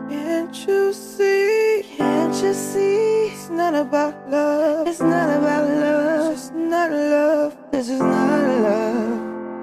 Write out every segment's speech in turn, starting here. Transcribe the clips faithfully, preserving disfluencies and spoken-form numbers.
Can't you see? Can't you see? It's not about love. It's not about love. It's just not love. This is not love.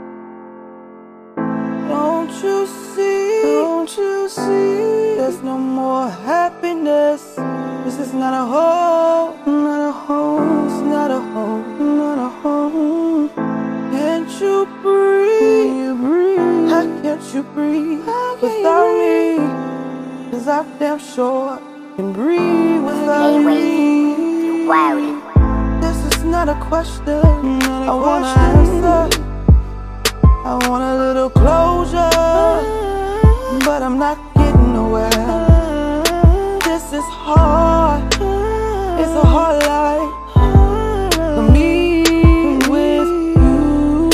Don't you see? Don't you see? There's no more happiness. This is not a home. Not a home. It's not a home. Not a home. Can't you breathe? Can you breathe? How can't you breathe without me? Cause I'm damn sure I can breathe without Hey, wait, me. you worried. This is not a question. Not a I want an answer. I want a little closure, but I'm not getting nowhere. This is hard. It's a hard life for me with you.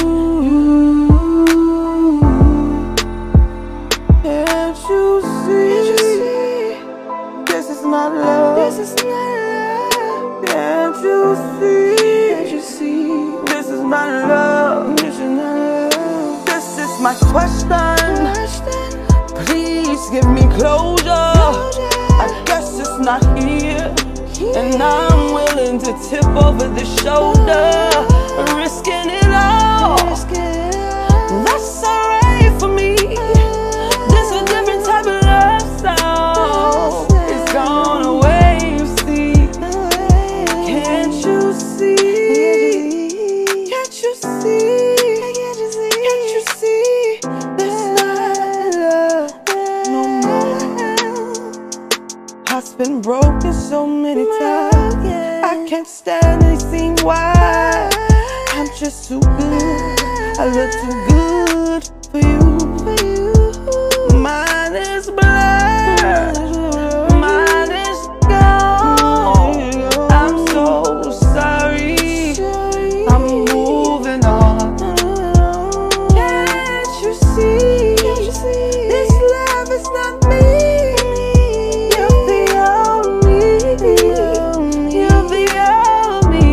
Can't you see? This is not love. This is not love. Can't you see? Can't you see? This is not love. This is not love. This is my question. Please give me closure. I guess it's not here, and I'm willing to tip over the shoulder, risking it all. That's alright for me. This is a different type of lifestyle. It's gone away, you see. Can't you see? Can't you see? Can't you see? This is not love no more. Heart's been broken so many times. I can't stand anything. Why? I'm just too good. I look too good for you. Mine is blood. Mine is gone. I'm so sorry. I'm moving on. Can't you see? This love is not me. You're the only. You're the only.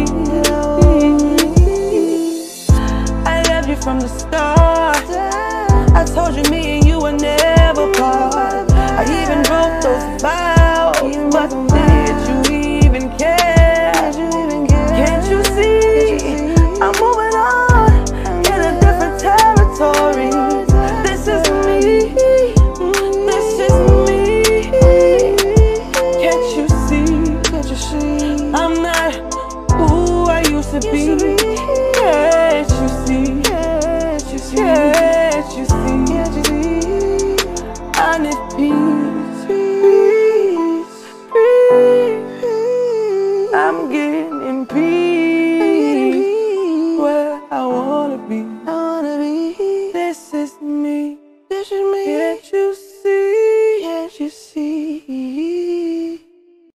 I loved you from the start. I told you me and you were never part. I even broke those vows, but did you even care? Can't you see? I'm moving on in a different territory. This is me. This is me. Can't you see? Can't you see? I'm not who I used to be. Can't you see? Can't you see? Can't you see? Can't you see? I need peace. Peace. Peace. I'm getting peace where I wanna be. I wanna be. This is me. This is me. Can't you see? Can't you see?